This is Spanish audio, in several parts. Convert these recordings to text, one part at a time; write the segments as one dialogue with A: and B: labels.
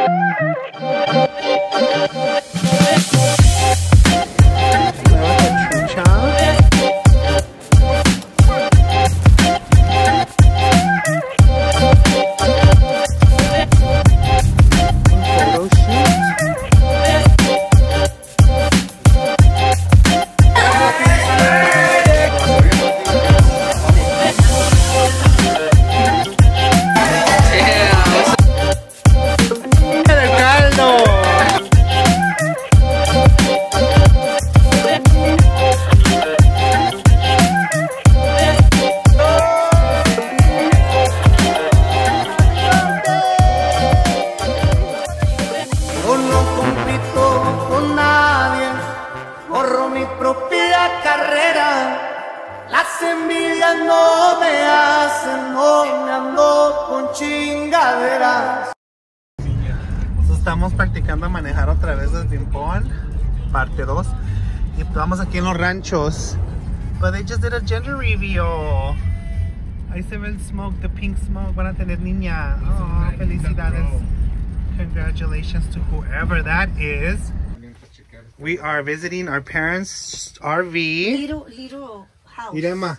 A: Estamos practicando a manejar otra vez desde Pimpón, parte 2. Y estamos aquí en los ranchos. But they just did a gender reveal. Ahí se ve el smoke, the pink smoke. Van a tener niña. Oh, felicidades. Congratulations to whoever that is. We are visiting our parents' RV.
B: Little house.
A: Irema.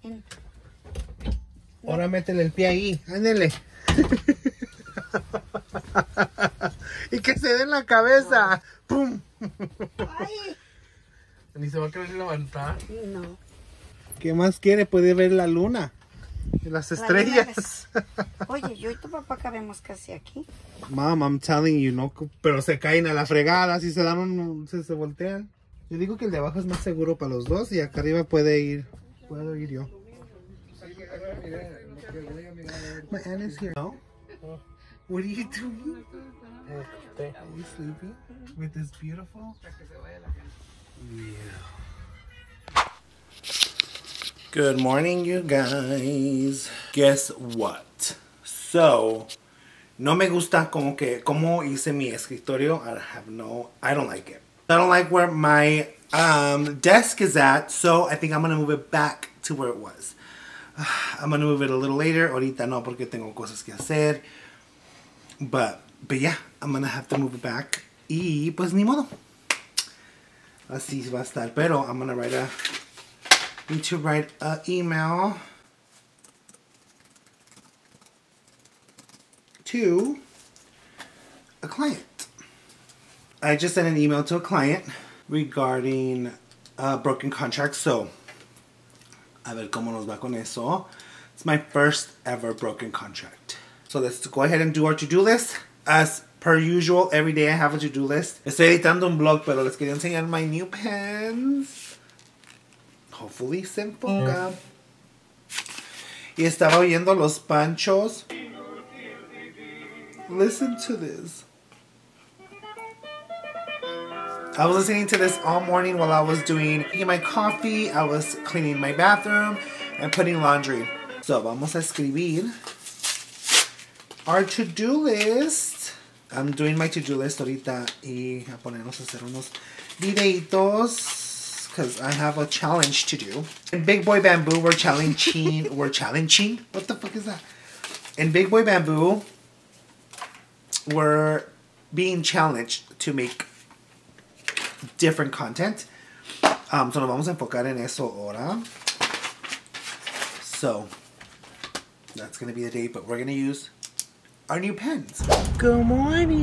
A: Ahora métele el pie ahí. Ándele. Y que se dé en la cabeza. ¡Pum!
B: Ay.
C: Ni se va a querer levantar.
B: No.
A: ¿Qué más quiere? Puede ver la luna. Y las estrellas.
B: Oye, yo y tu papá cabemos casi aquí.
A: Mom, I'm telling you, no. Pero se caen a la fregada. Si se dan se voltean. Yo digo que el de abajo es más seguro para los dos. Y acá arriba puedo ir yo. My aunt is here. No? What are you doing? Are you sleeping with this beautiful? Yeah. Good morning, you guys. Guess what? So, no me gusta como hice mi escritorio. I don't like it. I don't like where my desk is at, so I think I'm gonna move it back to where it was. I'm gonna move it a little later. Ahorita no, porque tengo cosas que hacer. But yeah, I'm gonna have to move it back. Y pues ni modo. Así va a estar. Pero I'm gonna need to write an email to a client. I just sent an email to a client regarding a broken contract. So, a ver cómo nos va con eso. It's my first ever broken contract. So let's go ahead and do our to-do list. As per usual, every day I have a to-do list. Estoy editando un blog, pero les quería enseñar my new pens. Hopefully se enfoca. Y estaba oyendo Los Panchos. Listen to this. I was listening to this all morning while I was making my coffee. I was cleaning my bathroom and putting laundry. So vamos a escribir our to-do list. I'm doing my to-do list ahorita y a ponernos a hacer unos videitos because I have a challenge to do. In Big Boy Bamboo, we're challenging. What the fuck is that? In Big Boy Bamboo, we're being challenged to make different content. So nos vamos a enfocar en eso ahora. So that's gonna be the day, but we're gonna use our new pens. Good morning.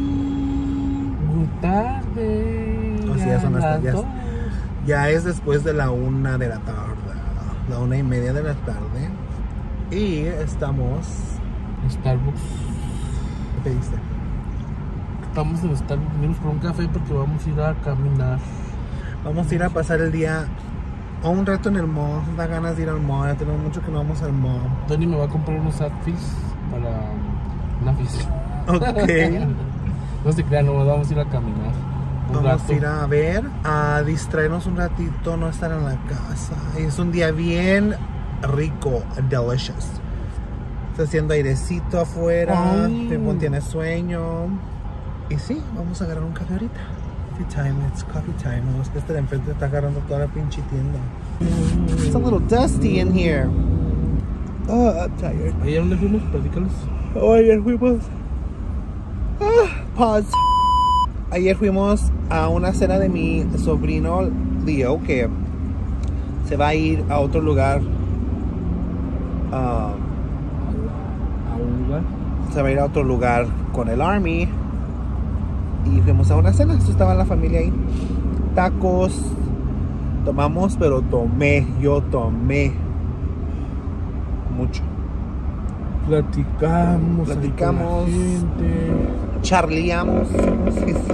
C: Good tarde.
A: Oh, sí, ya son las ya es después de la 1 de la tarde. La 1:30 de la tarde. Y estamos
C: Starbucks.
A: ¿Qué pediste?
C: Estamos en Starbucks. Venimos por un café porque vamos a ir a caminar.
A: Vamos a ir a pasar el día o un rato en el mall. Da ganas de ir al mall. Ya tenemos mucho que no vamos al mall.
C: Tony me va a comprar unos outfits para una fiesta.
A: Ok.
C: No se crean, no, vamos a ir a caminar.
A: Vamos a ir a ver, a distraernos un ratito, no estar en la casa. Y es un día bien rico, delicious. Está haciendo airecito afuera, Pimpón tiene sueño. Y sí, vamos a agarrar un café ahorita. It's coffee time. Es que este de enfrente está agarrando toda la pinche tienda. It's a little dusty in here. Oh, I'm tired.
C: ¿Ayer dónde fuimos? Platícalos.
A: Oh, ayer fuimos. Ah, pause. Ayer fuimos a una cena de mi sobrino Leo, que se va a ir a otro lugar.
C: ¿A un lugar?
A: Se va a ir a otro lugar con el Army. Y fuimos a una cena. Estaba la familia ahí. Tacos. Tomamos, pero yo tomé mucho.
C: Platicamos.
A: Charleamos. Sí, sí.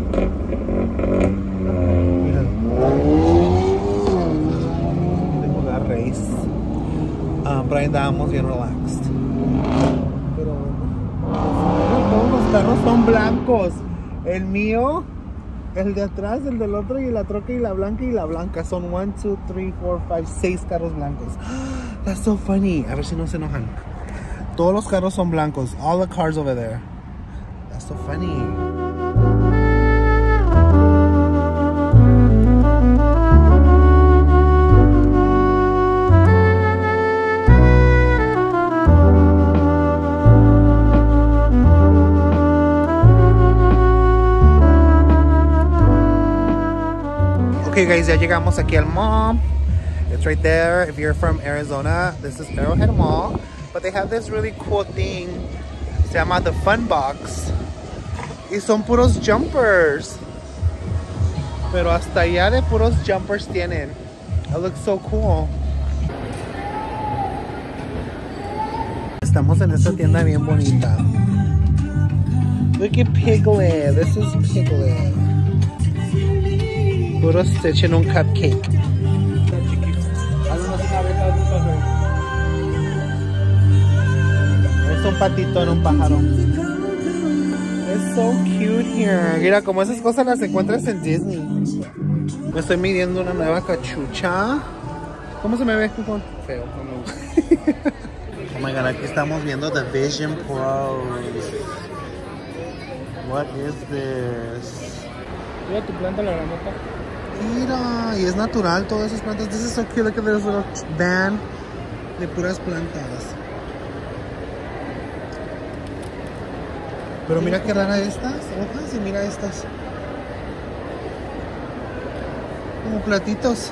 A: Tengo la raíz. Pero ahí andábamos bien relaxed. Pero todos los carros son blancos. El mío, el de atrás, el del otro, y la troca y la blanca. Son 1, 2, 3, 4, 5, 6 carros blancos. That's so funny. A ver si no se enojan. Todos los carros son blancos. All the cars over there. That's so funny. Okay guys, ya llegamos aquí al mall. It's right there. If you're from Arizona, this is Arrowhead Mall. But they have this really cool thing. Se llama The Fun Box. Y son puros jumpers. Pero hasta allá de puros jumpers tienen. It looks so cool. Estamos en esta tienda bien bonita. Look at Piglet. This is Piglet. Puro Stitch en un cupcake. Es un patito en un pájaro. Es so cute here. Mira, como esas cosas las encuentras en Disney. Me estoy midiendo una nueva cachucha. ¿Cómo se me ve? Feo. Oh my god, aquí estamos viendo The Vision Pros. What is this?
C: Mira tu planta, la granota.
A: Mira, y es natural todas esas plantas. This is so cute. Look at this little van de puras plantas. Pero mira qué rara estas hojas, y mira estas. Como platitos.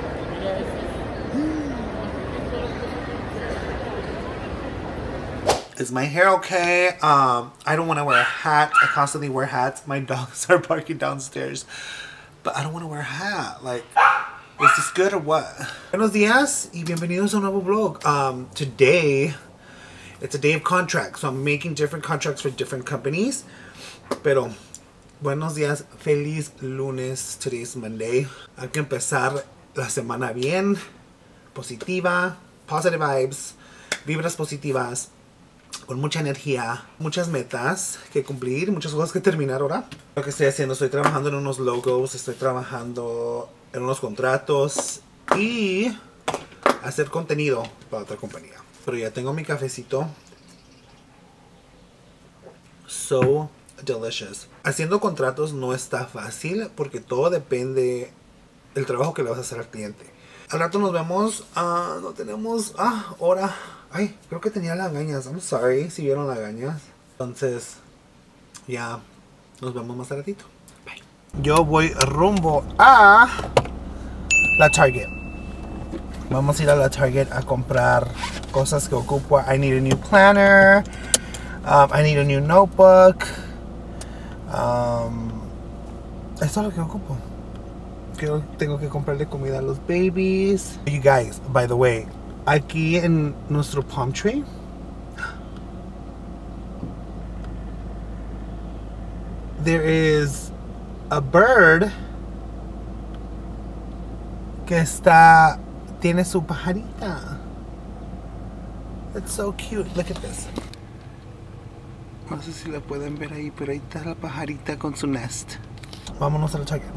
A: Is my hair okay? I don't want to wear a hat. I constantly wear hats. My dogs are barking downstairs. But I don't want to wear a hat. Like, is this good or what? Buenos días y bienvenidos a un nuevo vlog. Today, it's a day of contracts. So I'm making different contracts for different companies. Pero, buenos días. Feliz lunes. Today's Monday. Hay que empezar la semana bien. Positiva. Positive vibes. Vibras positivas. Con mucha energía, muchas metas que cumplir, muchas cosas que terminar ahora. Lo que estoy haciendo, estoy trabajando en unos logos, estoy trabajando en unos contratos y hacer contenido para otra compañía. Pero ya tengo mi cafecito. So delicious. Haciendo contratos no está fácil porque todo depende del trabajo que le vas a hacer al cliente. Al rato nos vemos. No tenemos hora. Ay, creo que tenía lagañas. I'm sorry si vieron lagañas. Entonces, ya nos vemos más ratito. Bye. Yo voy rumbo a la Target. Vamos a ir a la Target a comprar cosas que ocupo. I need a new planner. I need a new notebook. Eso es lo que ocupo. Tengo que comprarle comida a los babies. You guys, by the way, aquí en nuestro palm tree there is a bird que tiene su pajarita. It's so cute. Look at this. No sé si la pueden ver ahí, pero ahí está la pajarita con su nest. Vámonos a la Target.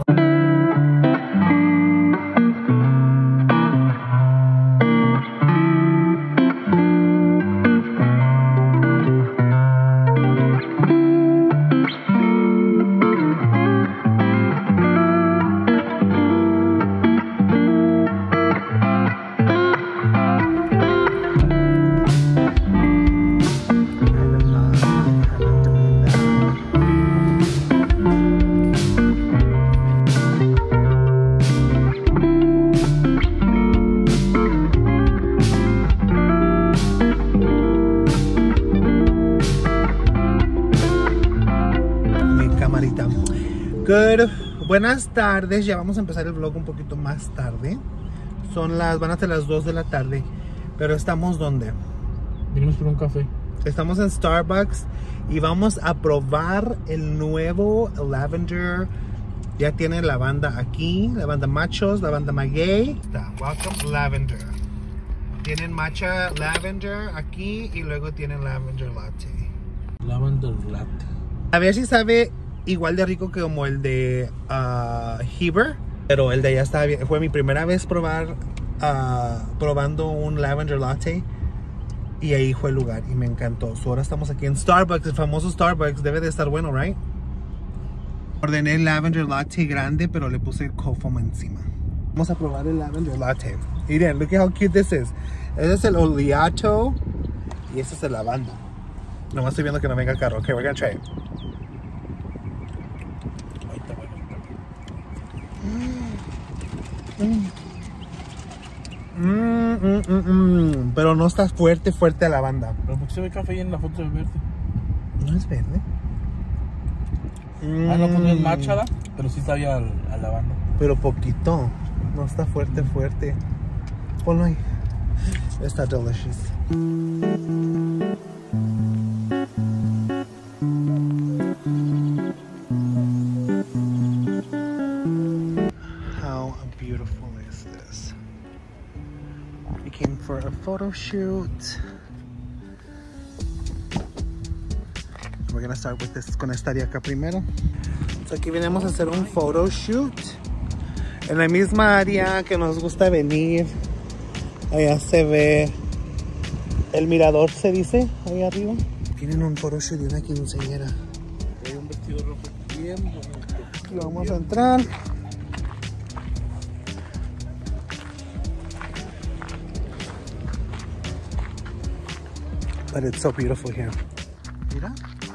A: camarita. Good. Buenas tardes. Ya vamos a empezar el vlog un poquito más tarde. Van a ser las 2 de la tarde. Pero estamos ¿dónde?
C: Vinimos por un café.
A: Estamos en Starbucks y vamos a probar el nuevo Lavender. Ya tiene lavanda aquí, lavanda machos, lavanda maguey. Welcome Lavender. Tienen matcha lavender aquí y luego tienen lavender latte.
C: Lavender latte.
A: A ver si sabe igual de rico que como el de Heber. Pero el de allá está bien. Fue mi primera vez probando un lavender latte. Y ahí fue el lugar y me encantó. Ahora estamos aquí en Starbucks, el famoso Starbucks. Debe de estar bueno, ¿right? Ordené el lavender latte grande, pero le puse el cold foam encima. Vamos a probar el lavender latte. Miren, look at how cute this is. Ese es el oleato y este es el lavanda. Nomás estoy viendo que no venga el carro. Ok, we're gonna try it. Pero no está fuerte a lavanda.
C: Pero porque se ve café y en la foto de verde.
A: No es verde.
C: No pone el matcha, ¿da? Pero sí sabía a lavanda.
A: Pero poquito. No está fuerte. Ponlo ahí. Está delicious. How beautiful is this? We came for a photo shoot. We're gonna start with this. Con esta de acá primero. So aquí venimos a hacer un photo shoot en la misma área que nos gusta venir. Allá se ve el mirador, se dice, ahí arriba. Tienen un photo shoot de una quinceañera.
C: Hay un vestido rojo bien bonito.
A: Aquí vamos a entrar. But it's so beautiful here. Mira.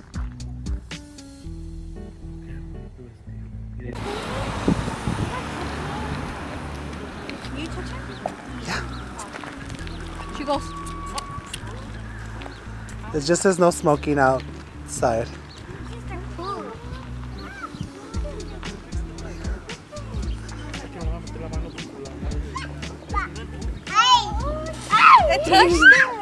D: You touch it?
A: Yeah.
D: She goes.
A: It just says no smoking outside.
D: It touched it.